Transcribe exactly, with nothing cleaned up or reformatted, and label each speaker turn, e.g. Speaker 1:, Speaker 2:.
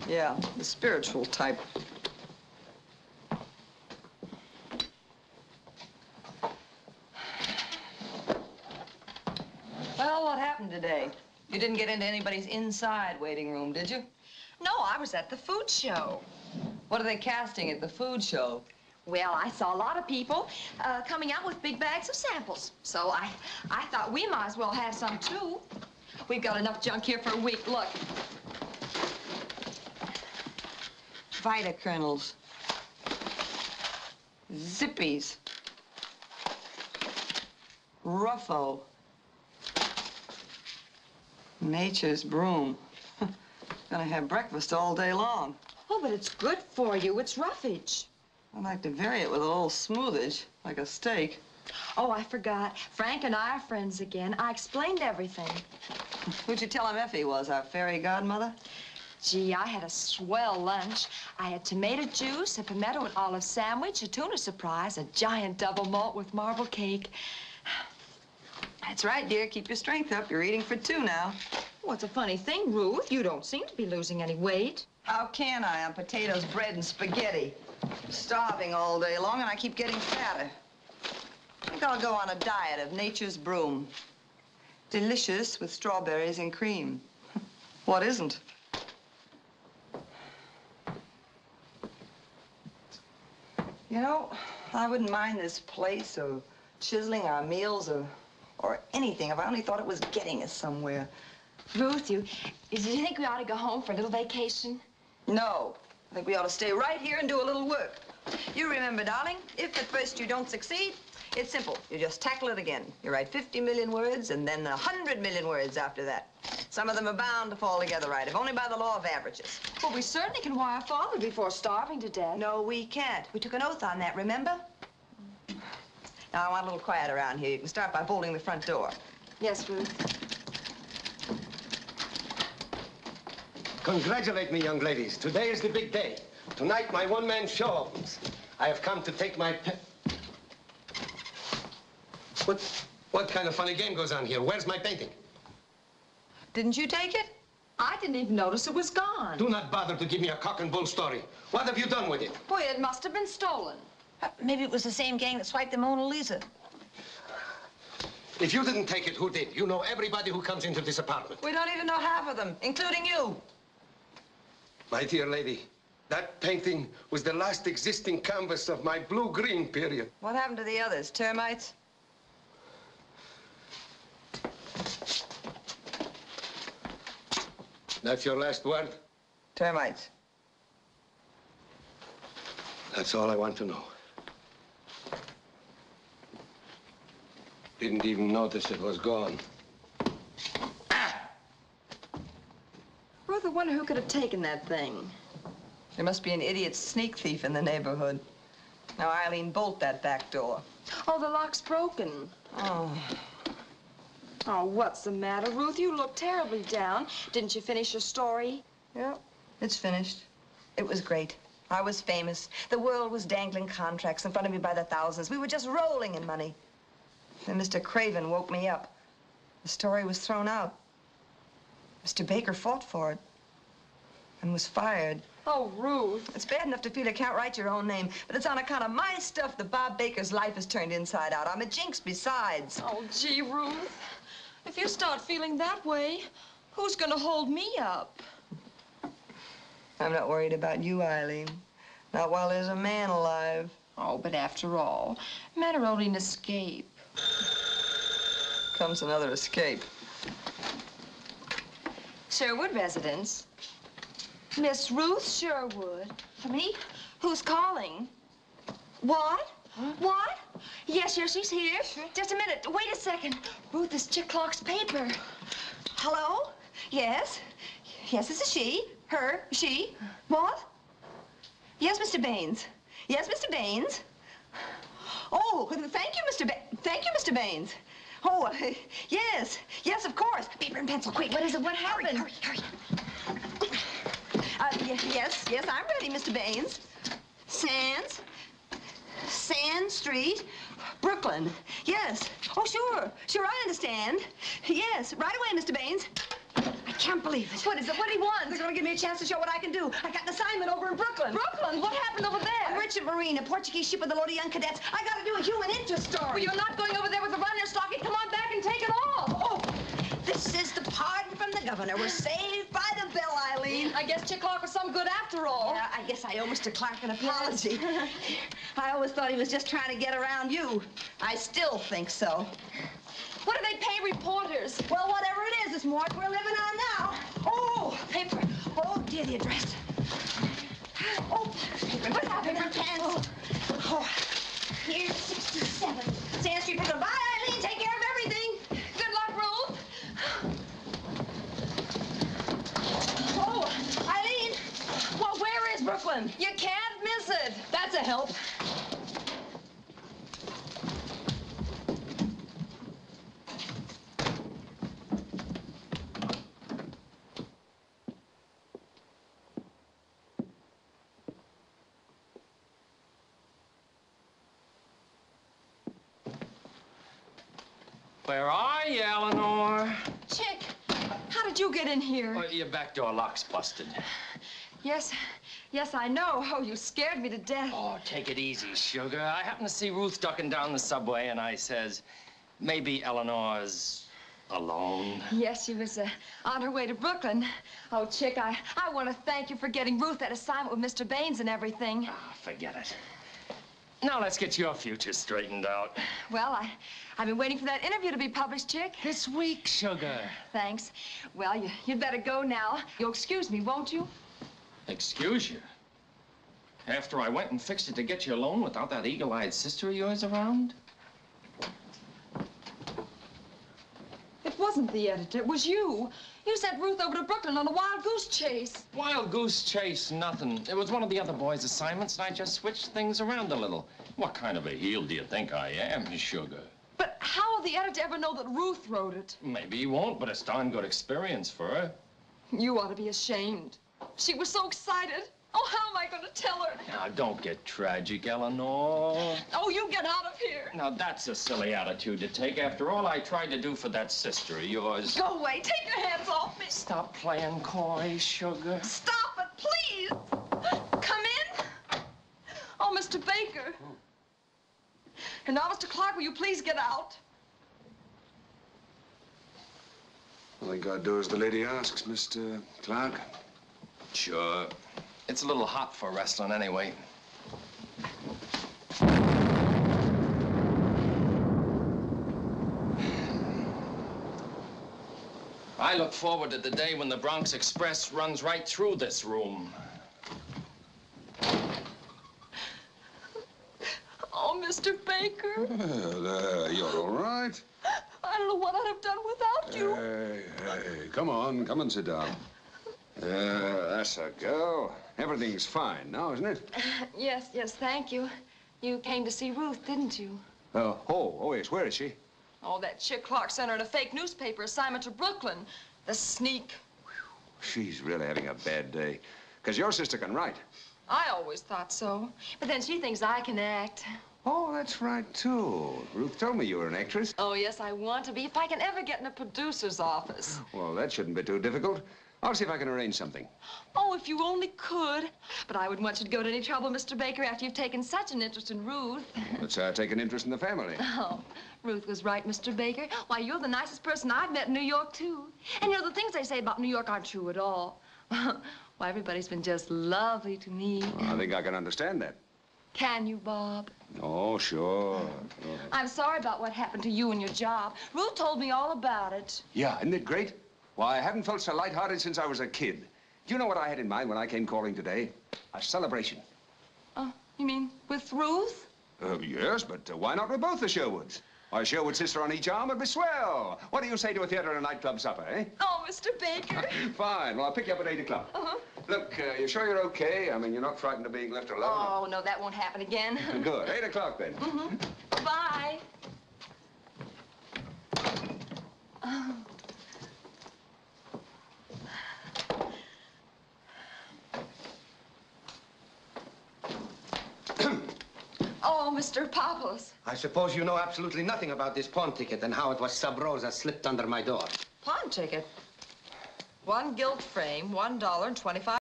Speaker 1: Yeah, the spiritual type. Well, what happened today? You didn't get into anybody's inside waiting room, did you?
Speaker 2: No, I was at the food show.
Speaker 1: What are they casting at the food show?
Speaker 2: Well, I saw a lot of people uh, coming out with big bags of samples. So I, I thought we might as well have some, too. We've got enough junk here for a week. Look.
Speaker 1: Vita kernels. Zippies. Ruffo. Nature's broom. Gonna have breakfast all day long.
Speaker 2: Oh, but it's good for you. It's roughage.
Speaker 1: I'd like to vary it with a little smoothage, like a steak.
Speaker 2: Oh, I forgot. Frank and I are friends again. I explained everything.
Speaker 1: Who'd you tell him Effie was, our fairy godmother?
Speaker 2: Gee, I had a swell lunch. I had tomato juice, a pimento and olive sandwich, a tuna surprise, a giant double malt with marble cake.
Speaker 1: That's right, dear. Keep your strength up. You're eating for two now.
Speaker 2: What's a funny thing, Ruth? You don't seem to be losing any weight.
Speaker 1: How can I on potatoes, bread, and spaghetti? I'm starving all day long, and I keep getting fatter. I think I'll go on a diet of nature's broom. Delicious with strawberries and cream. What isn't? You know, I wouldn't mind this place or chiseling our meals or, or anything if I only thought it was getting us somewhere.
Speaker 2: Ruth, you, do you think we ought to go home for a little vacation?
Speaker 1: No. I think we ought to stay right here and do a little work. You remember, darling, if at first you don't succeed, it's simple. You just tackle it again. You write fifty million words and then one hundred million words after that. Some of them are bound to fall together right, if only by the law of averages.
Speaker 2: Well, we certainly can wire Father before starving to death.
Speaker 1: No, we can't. We took an oath on that, remember? Now, I want a little quiet around here. You can start by bolting the front door.
Speaker 2: Yes, Ruth.
Speaker 3: Congratulate me, young ladies. Today is the big day. Tonight, my one-man show opens. I have come to take my pe... What, what kind of funny game goes on here? Where's my painting?
Speaker 1: Didn't you take it?
Speaker 2: I didn't even notice it was gone.
Speaker 3: Do not bother to give me a cock and bull story. What have you done with it?
Speaker 2: Boy, it must have been stolen.
Speaker 1: Uh, maybe it was the same gang that swiped the Mona Lisa.
Speaker 3: If you didn't take it, who did? You know everybody who comes into this apartment.
Speaker 1: We don't even know half of them, including you.
Speaker 3: My dear lady, that painting was the last existing canvas of my blue-green period.
Speaker 1: What happened to the others? Termites?
Speaker 3: That's your last word?
Speaker 1: Termites.
Speaker 3: That's all I want to know. Didn't even notice it was gone.
Speaker 2: Ruth, I wonder who could have taken that thing.
Speaker 1: There must be an idiot sneak thief in the neighborhood. Now, Eileen, bolt that back door.
Speaker 2: Oh, the lock's broken.
Speaker 1: Oh.
Speaker 2: Oh, what's the matter, Ruth? You look terribly down. Didn't you finish your story?
Speaker 1: Yeah, it's finished. It was great. I was famous. The world was dangling contracts in front of me by the thousands. We were just rolling in money. Then Mister Craven woke me up. The story was thrown out. Mister Baker fought for it and was fired.
Speaker 2: Oh, Ruth.
Speaker 1: It's bad enough to feel you can't write your own name, but it's on account of my stuff that Bob Baker's life is turned inside out. I'm a jinx besides.
Speaker 2: Oh, gee, Ruth. If you start feeling that way, who's gonna hold me up?
Speaker 1: I'm not worried about you, Eileen. Not while there's a man alive.
Speaker 2: Oh, but after all, men are only an escape.
Speaker 1: Comes another escape.
Speaker 2: Sherwood residence. Miss Ruth Sherwood. For me? Who's calling? What? Huh? What? Yes, yes, she's here. Sure. Just a minute. Wait a second. Ruth, this chick clock's paper.
Speaker 1: Hello? Yes? Yes, this is she. Her. She. What? Yes, Mister Baines. Yes, Mister Baines. Oh, thank you, Mister Ba- thank you, Mister Baines. Oh, uh, yes. Yes, of course. Paper and pencil, quick.
Speaker 2: What is it? What happened?
Speaker 1: Hurry, hurry, hurry. Uh, yes, yes, I'm ready, Mister Baines. Sands. Sand Street, Brooklyn. Yes. Oh, sure. Sure, I understand. Yes. Right away, Mister Baines.
Speaker 2: I can't
Speaker 1: can't believe it.
Speaker 2: What is it? What do you want?
Speaker 1: They're going to give me a chance to show what I can do. I got an assignment over in Brooklyn.
Speaker 2: Brooklyn? What happened over there?
Speaker 1: A merchant marine, a Portuguese ship with a load of young cadets. I got to do a human interest story.
Speaker 2: Well, you're not going over there with a runner stocking. Come on back and take it off.
Speaker 1: Oh, this is the pardon from the governor. We're saved by the bell, Eileen.
Speaker 2: I guess Chick Clark was some good after all.
Speaker 1: Yeah, I guess I owe Mister Clark an apology. I always thought he was just trying to get around you. I still think so.
Speaker 2: What do they pay reporters?
Speaker 1: Well, whatever it is, it's more we're living on now. Oh, paper. Oh, dear, the address. Oh, paper. What's that? Paper pens. Oh, oh. Here's sixty-seven. Sand Street, Brooklyn. Bye, Eileen. Take care of everything.
Speaker 2: Good luck, Ruth.
Speaker 1: Oh, Eileen.
Speaker 2: Well, where is Brooklyn? You can't miss it. That's a help.
Speaker 4: Where are you, Eleanor?
Speaker 2: Chick, how did you get in here?
Speaker 4: Oh, your back door lock's busted.
Speaker 2: Yes, yes, I know. Oh, you scared me to death.
Speaker 4: Oh, take it easy, sugar. I happened to see Ruth ducking down the subway, and I says, maybe Eleanor's alone.
Speaker 2: Yes, she was uh, on her way to Brooklyn. Oh, Chick, I, I want to thank you for getting Ruth that assignment with Mister Baines and everything.
Speaker 4: Ah, forget it. Now let's get your future straightened out.
Speaker 2: Well, I, I've been waiting for that interview to be published, Chick.
Speaker 4: This week, sugar.
Speaker 2: Thanks. Well, you, you'd better go now. You'll excuse me, won't you?
Speaker 4: Excuse you? After I went and fixed it to get you alone without that eagle-eyed sister of yours around?
Speaker 2: It wasn't the editor. It was you. You sent Ruth over to Brooklyn on a wild goose chase.
Speaker 4: Wild goose chase, nothing. It was one of the other boys' assignments, and I just switched things around a little. What kind of a heel do you think I am, sugar?
Speaker 2: But how will the editor ever know that Ruth wrote it?
Speaker 4: Maybe he won't, but it's darn good experience for her.
Speaker 2: You ought to be ashamed. She was so excited. Oh, how am I going to tell her?
Speaker 4: Now, don't get tragic, Eleanor.
Speaker 2: Oh, you get out of here.
Speaker 4: Now, that's a silly attitude to take after all I tried to do for that sister of yours.
Speaker 2: Go away. Take your hands off me.
Speaker 4: Stop playing coy, sugar.
Speaker 2: Stop it, please. Come in. Oh, Mister Baker. And now, Mister Clark, will you please get out?
Speaker 5: All you gotta do as the lady asks, Mister Clark.
Speaker 4: Sure. It's a little hot for wrestling anyway. I look forward to the day when the Bronx Express runs right through this room.
Speaker 2: Oh, Mister Baker.
Speaker 5: Well, uh, you're all right.
Speaker 2: I don't know what I'd have done without you.
Speaker 5: Hey, hey, come on, come and sit down. Uh, that's a girl. Everything's fine now, isn't it?
Speaker 2: Yes, yes, thank you. You came to see Ruth, didn't you?
Speaker 5: Uh, oh, oh, yes. Where is she?
Speaker 2: Oh, that chick Clark sent her in a fake newspaper assignment to Brooklyn. The sneak.
Speaker 5: She's really having a bad day. Because your sister can write.
Speaker 2: I always thought so. But then she thinks I can act.
Speaker 5: Oh, that's right, too. Ruth told me you were an actress.
Speaker 2: Oh, yes, I want to be, if I can ever get in a producer's office.
Speaker 5: Well, that shouldn't be too difficult. I'll see if I can arrange something.
Speaker 2: Oh, if you only could. But I wouldn't want you to go to any trouble, Mister Baker, after you've taken such an interest in Ruth.
Speaker 5: Let's uh, take an interest in the family.
Speaker 2: Oh, Ruth was right, Mister Baker. Why, you're the nicest person I've met in New York, too. And, you know, the things they say about New York aren't true at all. Why, everybody's been just lovely to me.
Speaker 5: Well, I think I can understand that.
Speaker 2: Can you, Bob?
Speaker 5: Oh, sure. sure.
Speaker 2: I'm sorry about what happened to you and your job. Ruth told me all about it.
Speaker 5: Yeah, isn't it great? Why, I haven't felt so lighthearted since I was a kid. Do you know what I had in mind when I came calling today? A celebration.
Speaker 2: Oh, you mean with Ruth?
Speaker 5: Uh, yes, but uh, why not with both the Sherwoods? Why, a Sherwood sister on each arm would be swell. What do you say to a theater and a nightclub supper, eh?
Speaker 2: Oh, Mister Baker.
Speaker 5: Fine. Well, I'll pick you up at eight o'clock.
Speaker 2: Uh-huh.
Speaker 5: Look, uh, you sure you're okay? I mean, you're not frightened of being left alone?
Speaker 2: Oh, no, that won't happen again.
Speaker 5: Good. Eight o'clock, then.
Speaker 2: Mm-hmm. Bye. Oh. Oh, Mister Papos.
Speaker 3: I suppose you know absolutely nothing about this pawn ticket and how it was sub rosa slipped under my door.
Speaker 1: Pawn ticket? One gilt frame, one dollar and twenty-five